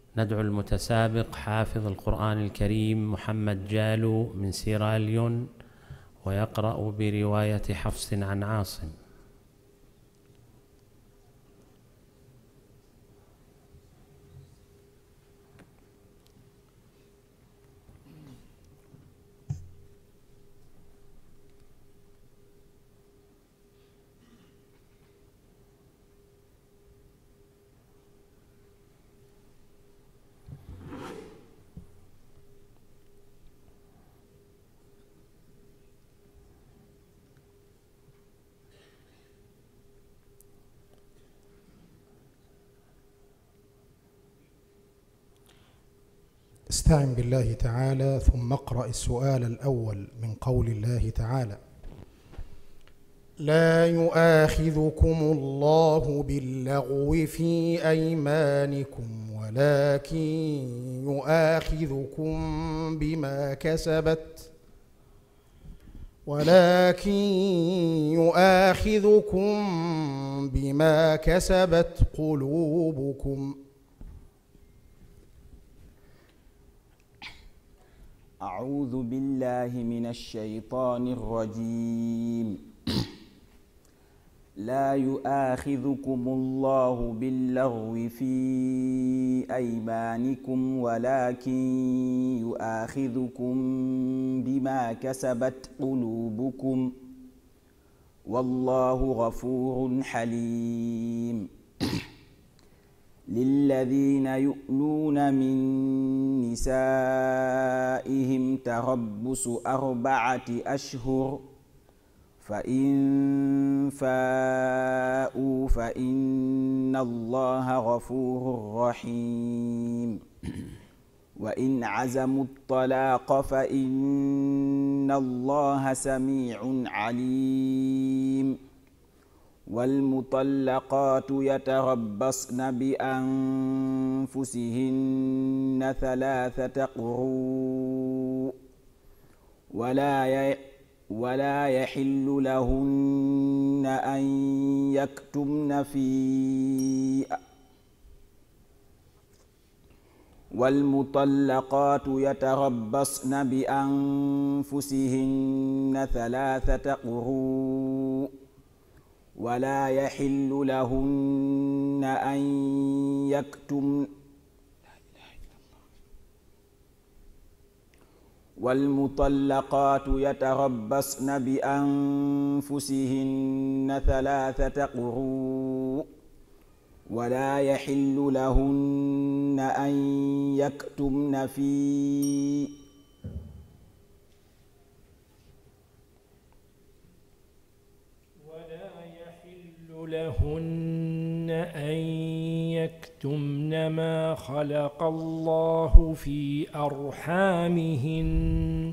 ندعو المتسابق حافظ القرآن الكريم محمد جالو من سيراليون، ويقرأ برواية حفص عن عاصم. استعن بالله تعالى ثم اقرأ السؤال الأول من قول الله تعالى: لا يؤاخذكم الله باللغو في أيمانكم ولكن يؤاخذكم بما كسبت قلوبكم. أعوذ بالله من الشيطان الرجيم. لا يؤاخذكم الله باللغو في أيمانكم ولكن يؤاخذكم بما كسبت قلوبكم، والله غفور حليم. للذين يؤلون من نسائهم تربص 4 أشهر، فإن فاءوا فإن الله غفور رحيم. وإن عزموا الطلاق فإن الله سميع عليم. والمطلقات يتربصن بأنفسهن 3 قروء، ولا يحل لهن أن يكتمن والمطلقات يتربصن بأنفسهن 3 قروء، ولا يحل لهن أن يكتمن والمطلقات يتربصن بأنفسهن 3 قروء، ولا يحل لهن أن يكتمن ما خلق الله في أرحامهن،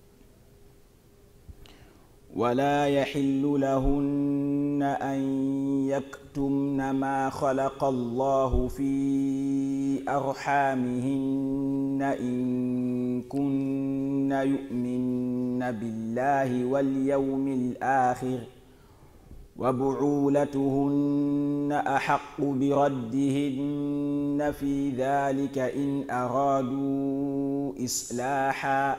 ولا يحل لهن أن يكتمن ما خلق الله في أرحامهن إن كن يؤمن بالله واليوم الآخر، وبعولتهن أحق بردهن في ذلك إن أرادوا إصلاحا،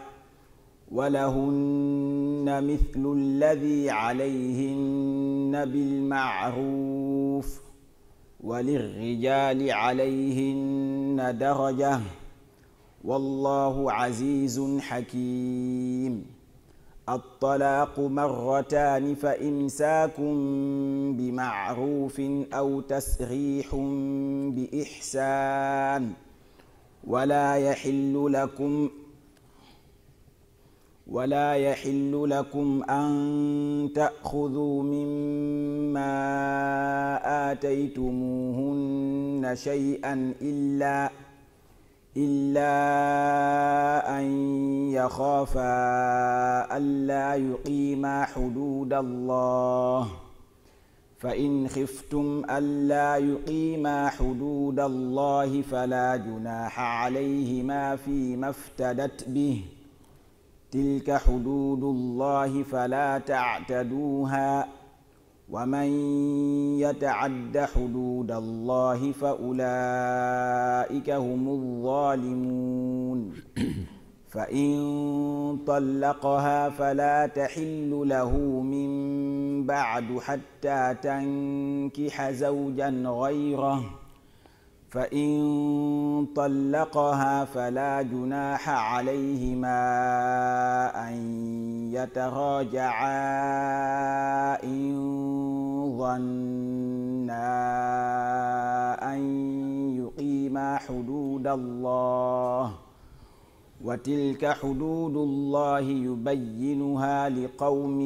ولهن مثل الذي عليهن بالمعروف، وللرجال عليهن درجة، والله عزيز حكيم. الطلاق 2، فإمساك بمعروف أو تسريح بإحسان، ولا يحل لكم أن تأخذوا مما آتيتموهن شيئا إلا أن يخافا ألا يقيما حدود الله، فإن خفتم ألا يقيما حدود الله فلا جناح عليهما فيما افتدت به، تلك حدود الله فلا تعتدوها، ومن يتعد حدود الله فأولئك هم الظالمون فإن طلقها فلا تحل له من بعد حتى تنكح زوجا غيره فإن طلقها فلا جناح عليهما أن يتراجعا إن ظنا أن يقيما حدود الله وتلك حدود الله يبينها لقوم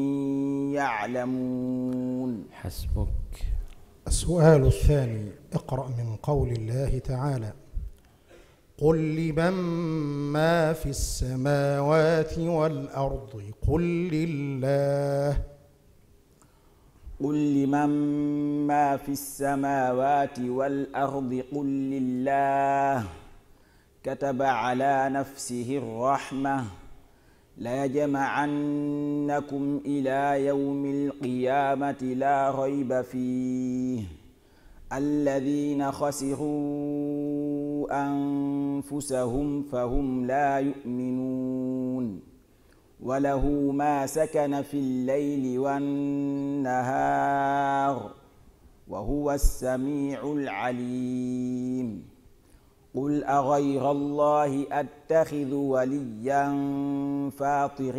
يعلمون. حسبك. السؤال الثاني: اقرأ من قول الله تعالى: قل لمن ما في السماوات والأرض قل لله. قل لمن ما في السماوات والأرض قل لله كتب على نفسه الرحمة ليجمعنكم إلى يوم القيامة لا ريب فيه الذين خسروا أنفسهم فهم لا يؤمنون وله ما سكن في الليل والنهار وهو السميع العليم. قل أغير الله أتخذ وليا فاطر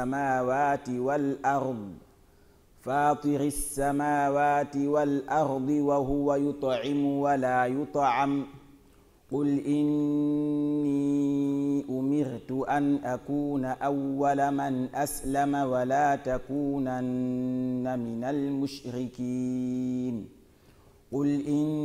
السماوات والأرض وهو يطعم ولا يطعم قل إني أمرت أن أكون أول من أسلم ولا تكونن من المشركين قل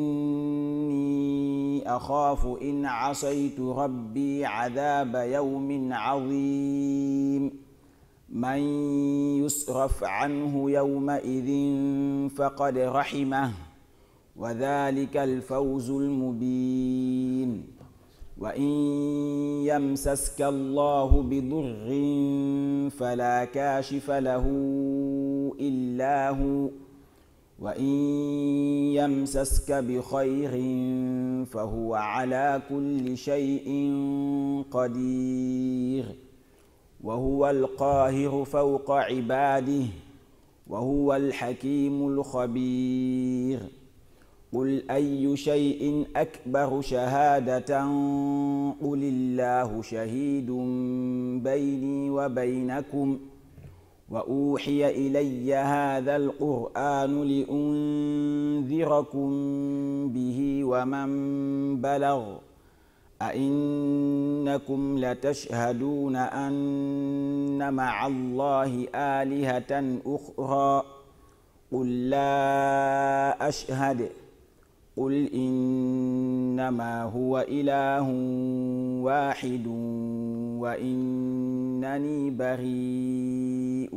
إني أخاف إن عصيت ربي عذاب يوم عظيم من يصرف عنه يومئذ فقد رحمه وذلك الفوز المبين. وإن يمسسك الله بضر فلا كاشف له إلا هو وإن يمسسك بخير فهو على كل شيء قدير وهو القاهر فوق عباده وهو الحكيم الخبير. قل أي شيء أكبر شهادة قل الله شهيد بيني وبينكم وأوحي إلي هذا القرآن لأنذركم به ومن بلغ أئنكم لتشهدون أن مع الله آلهة أخرى قل لا أشهد قل إنما هو إله واحد وإنني بريء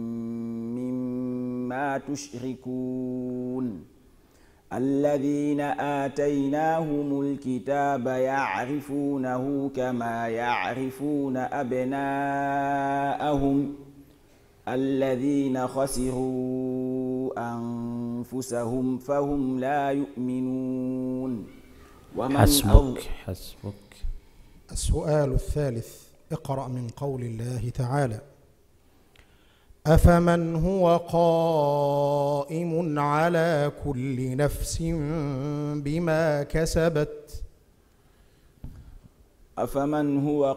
مما تشركون. الذين آتيناهم الكتاب يعرفونه كما يعرفون أبناءهم الذين خسروا أنفسهم فهم لا يؤمنون. حسبك. السؤال الثالث: اقرأ من قول الله تعالى: أفمن هو قائم على كل نفس بما كسبت أفمن هو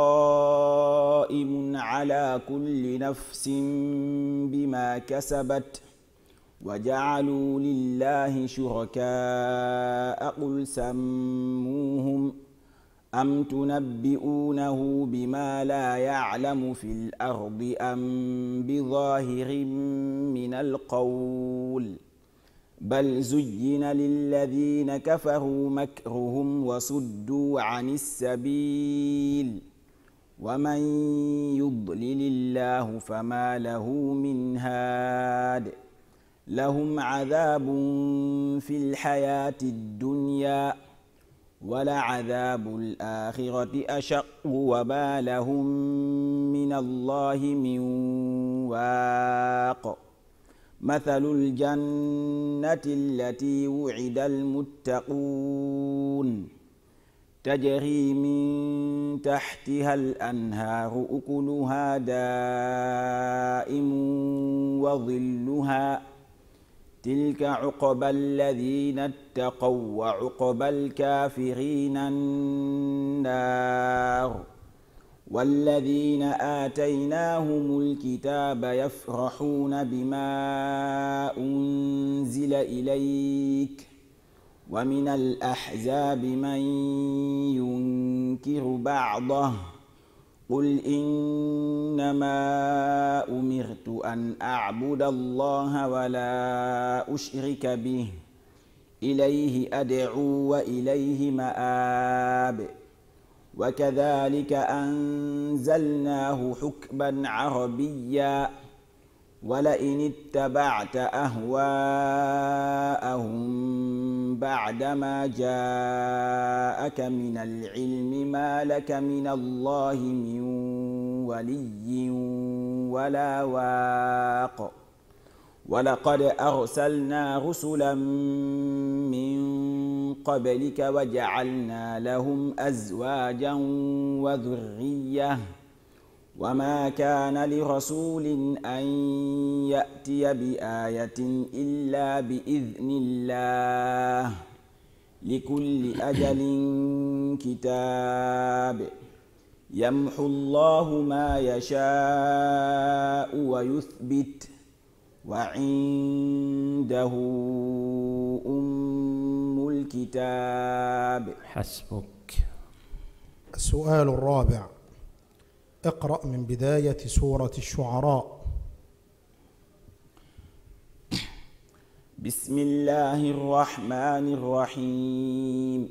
قائم على كل نفس بما كسبت وجعلوا لله شركاء قل سموهم أم تنبئونه بما لا يعلم في الأرض أم بظاهر من القول بل زين للذين كفروا مكرهم وصدوا عن السبيل ومن يضلل الله فما له من هاد لهم عذاب في الحياة الدنيا ولعذاب الآخرة أشق وما لهم من الله من واق مثل الجنة التي وعد المتقون تجري من تحتها الأنهار أكلها دائم وظلها تلك عقبى الذين اتقوا وعقبى الكافرين النار والذين آتيناهم الكتاب يفرحون بما أنزل إليك ومن الأحزاب من ينكر بعضه قل إنما أمرت أن أعبد الله ولا أشرك به إليه أدعو وإليه مآب وكذلك أنزلناه حكما عربيا ولئن اتبعت أهواءهم بعدما جاءك من العلم ما لك من الله من ولي ولا واق ولقد أرسلنا رسلا من قبلك وجعلنا لهم أزواجا وذرية وما كان لرسول أن يأتي بآية إلا بإذن الله لكل أجل كتاب يمحو الله ما يشاء ويثبت وعنده أم الكتاب. حسبك. السؤال الرابع: اقرأ من بداية سورة الشعراء. بسم الله الرحمن الرحيم.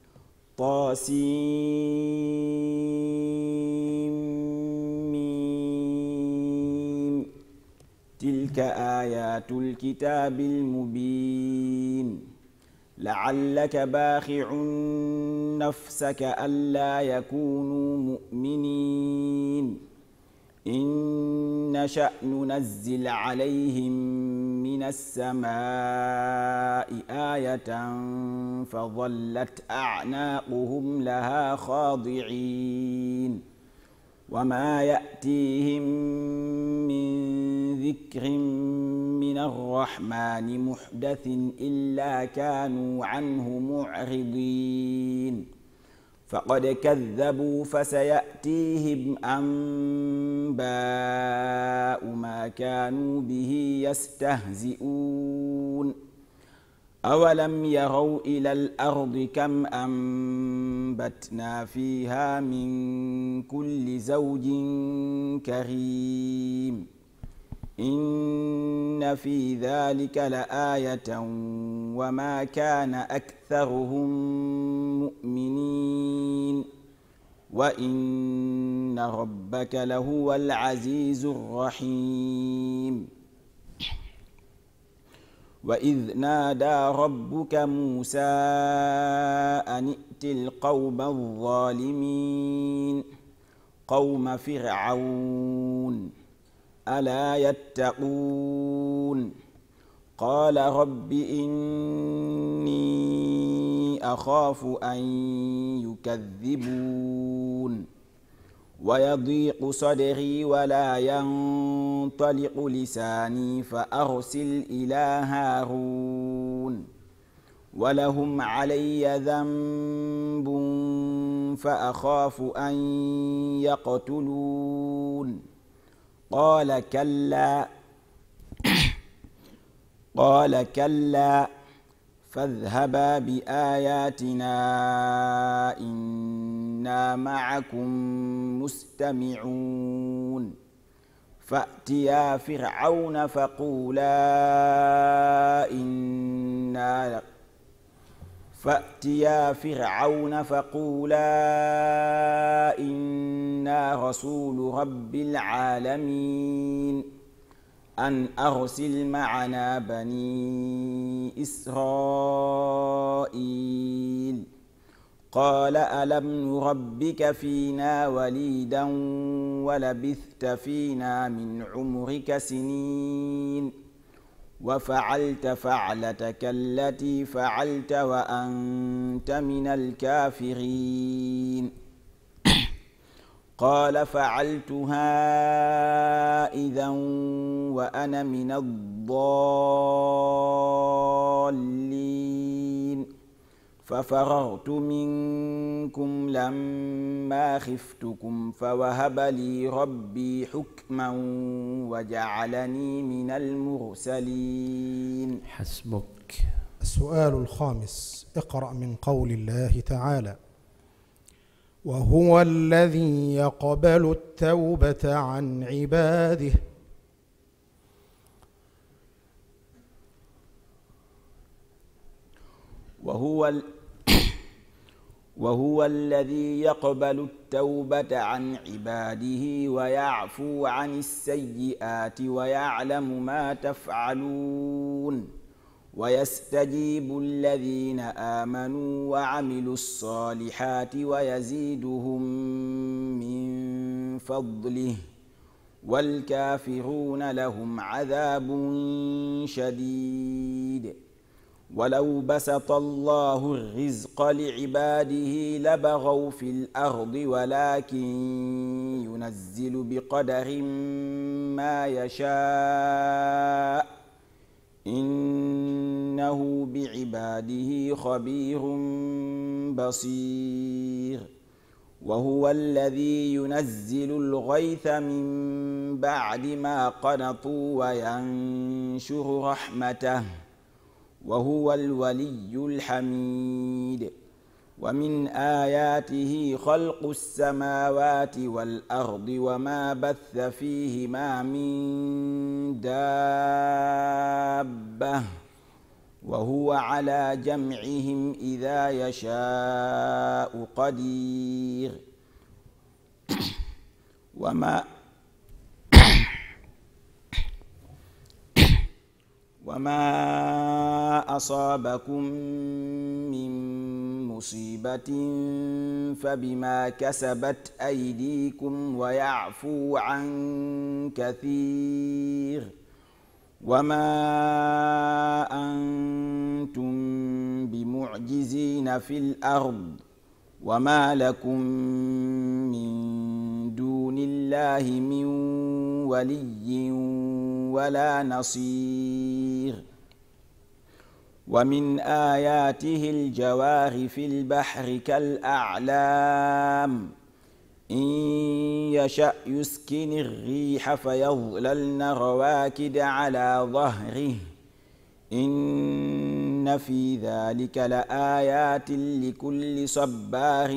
طاسيم تلك آيات الكتاب المبين لعلك باخع نفسك ألا يكونوا مؤمنين إن نشأ ننزل عليهم من السماء آية فظلت أعناقهم لها خاضعين وما يأتيهم من ذكر من الرحمن محدث إلا كانوا عنه معرضين فقد كذبوا فسيأتيهم أنباء ما كانوا به يستهزئون أولم يروا إلى الأرض كم أنبتنا فيها من كل زوج كريم إن في ذلك لآية وما كان أكثرهم مؤمنين وإن ربك لهو العزيز الرحيم وإذ نادى ربك موسى أن ائت القوم الظالمين قوم فرعون ألا يتقون قال رب إني أخاف أن يكذبون ويضيق صدري ولا ينطلق لساني فأرسل إلى هارون ولهم علي ذنب فأخاف أن يقتلون قال كلا فاذهبا بآياتنا إنا معكم مستمعون فأتيا فرعون فقولا إنا رسول رب العالمين أن أرسل معنا بني إسرائيل قال ألم نربك فينا وليدا ولبثت فينا من عمرك سنين وفعلت فعلتك التي فعلت وأنت من الكافرين قال فعلتها إذا وأنا من الضالين ففررت منكم لما خفتكم فوهب لي ربي حكما وجعلني من المرسلين. حسبك. السؤال الخامس، اقرأ من قول الله تعالى: وهو الذي يقبل التوبة عن عباده. وهو الذي يقبل التوبة عن عباده ويعفو عن السيئات ويعلم ما تفعلون ويستجيب الذين آمنوا وعملوا الصالحات ويزيدهم من فضله والكافرون لهم عذاب شديد. ولو بسط الله الرزق لعباده لبغوا في الأرض ولكن ينزل بقدر ما يشاء إنه بعباده خبير بصير. وهو الذي ينزل الغيث من بعد ما قنطوا وينشر رحمته وهو الولي الحميد. ومن آياته خلق السماوات والأرض وما بث فيهما من دابة وهو على جمعهم إذا يشاء قدير. وما أصابكم من مصيبة فبما كسبت أيديكم ويعفو عن كثير. وما أنتم بمعجزين في الأرض وما لكم من دون الله من ولي ولا نصير. ومن آياته الجوار في البحر كالأعلام إن يشأ يسكن الريح فيظللن رواكد على ظهره إن في ذلك لآيات لكل صبار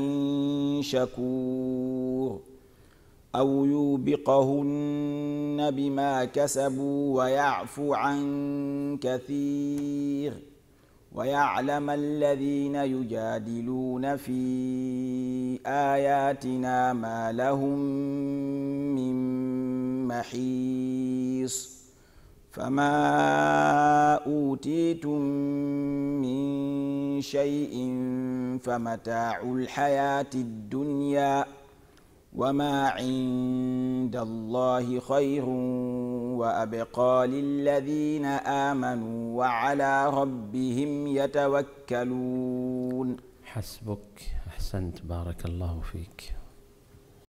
شكور. أو يوبقهن بما كسبوا ويعفو عن كثير ويعلم الذين يجادلون في آياتنا ما لهم من محيص. فما أوتيتم من شيء فمتاع الحياة الدنيا وما عند الله خير وأبقى للذين آمنوا وعلى ربهم يتوكلون. حسبك. أحسنت، بارك الله فيك.